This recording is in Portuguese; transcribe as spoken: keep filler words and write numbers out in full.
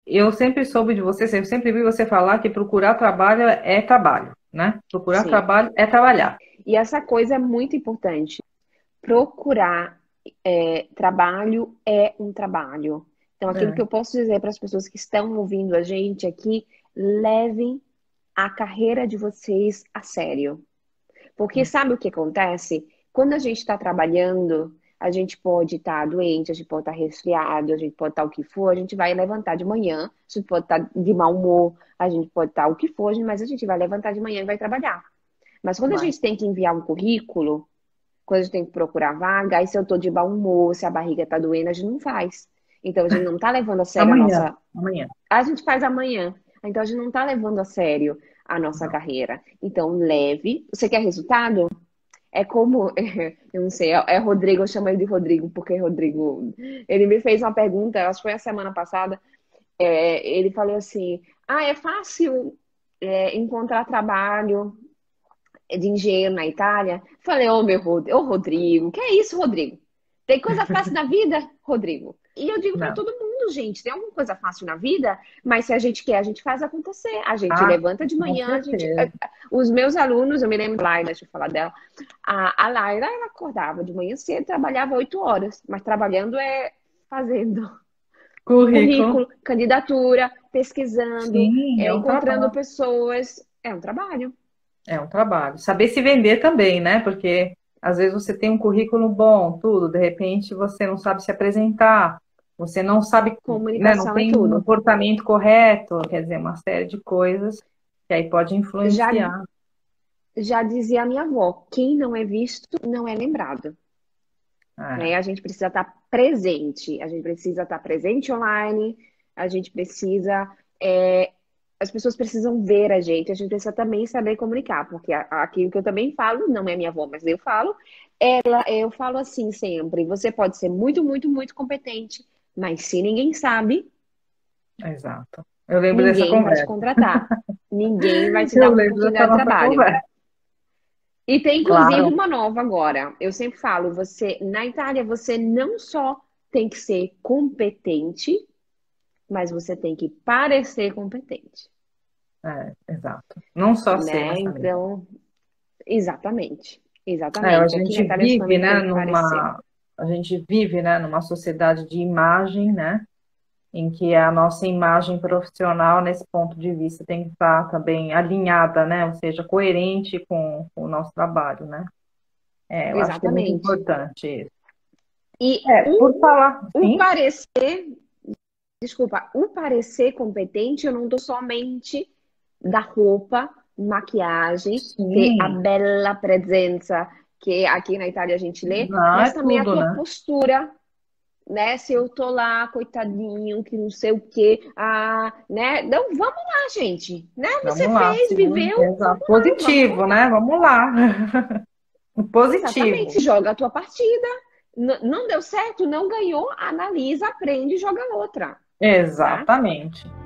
eu sempre soube de você, eu sempre vi você falar que procurar trabalho é trabalho, né? Procurar Sim. trabalho é trabalhar. E essa coisa é muito importante. Procurar é, trabalho é um trabalho. Então, aquilo que É. eu posso dizer para as pessoas que estão ouvindo a gente aqui, levem a carreira de vocês a sério. Porque sabe o que acontece? Quando a gente está trabalhando, a gente pode estar doente, a gente pode estar resfriado, a gente pode estar o que for, a gente vai levantar de manhã, a gente pode estar de mau humor, a gente pode estar o que for, mas a gente vai levantar de manhã e vai trabalhar. Mas quando a Vai. gente tem que enviar um currículo, quando a gente tem que procurar vaga, aí se eu tô de mau humor, se a barriga tá doendo, a gente não faz. Então a gente não tá levando a sério a Amanhã, nossa. amanhã. A gente faz amanhã. Então a gente não tá levando a sério a nossa Não. carreira. Então leve. Você quer resultado? É como, eu não sei, é, é Rodrigo, eu chamo ele de Rodrigo, porque Rodrigo, ele me fez uma pergunta, acho que foi a semana passada, é, ele falou assim, ah, é fácil é, encontrar trabalho de engenheiro na Itália? Falei, ô meu Rod- ô, Rodrigo, que é isso, Rodrigo? Tem coisa fácil na vida, Rodrigo? E eu digo para Não. todo mundo, gente, tem alguma coisa fácil na vida, mas se a gente quer, a gente faz acontecer. A gente Ah, levanta de com manhã, a gente. certeza. Os meus alunos, eu me lembro da Laila, deixa eu falar dela. A, a Laila, ela acordava de manhã cedo, trabalhava oito horas, mas trabalhando é fazendo Currículo. currículo, candidatura, pesquisando, Sim, é, é um encontrando trabalho. pessoas. É um trabalho. É um trabalho. Saber se vender também, né? Porque às vezes você tem um currículo bom, tudo, de repente você não sabe se apresentar, você não sabe, né? Não Comunicação é tem um tudo. comportamento correto, quer dizer, uma série de coisas que aí pode Já, influenciar. já dizia a minha avó, quem não é visto não é lembrado. É, Né? A gente precisa estar presente, a gente precisa estar presente online, a gente precisa. é, as pessoas precisam ver a gente, a gente precisa também saber comunicar, porque a- aquilo que eu também falo, não é minha avó, mas eu falo, ela, eu falo assim sempre: você pode ser muito, muito, muito competente, mas se ninguém sabe, exato. Eu lembro dessa ninguém vai te conversa. contratar. Ninguém vai te dar Eu uma lembro dessa oportunidade de nossa trabalho. conversa. E tem inclusive Claro, uma nova agora. Eu sempre falo, você na Itália você não só tem que ser competente, mas você tem que parecer competente, é, exato. Não só ser, né? mas também. Então, exatamente. É, a Exatamente. Aqui na gente Itália você vive, também né, tem que parecer. numa, a gente vive, né, numa sociedade de imagem, né? Em que a nossa imagem profissional, nesse ponto de vista, tem que estar também alinhada, né? Ou seja, coerente com, com o nosso trabalho, né? É, eu acho que é muito Exatamente. importante isso. E É, o, por falar, o sim, parecer, desculpa, o parecer competente, eu não tô somente da roupa, maquiagem, ter a sim, bella presença, que aqui na Itália a gente lê, não mas é também a tudo, tua né? postura, né? Se eu tô lá, coitadinho, que não sei o quê, ah, né? Então, vamos lá, gente, né? Você Vamos lá, fez, sim, viveu, exato. vamos lá, vamos Positivo, né? voltar. Vamos lá. Exatamente, Positivo. joga a tua partida. N- não deu certo, não ganhou, analisa, aprende e joga outra, tá? Exatamente.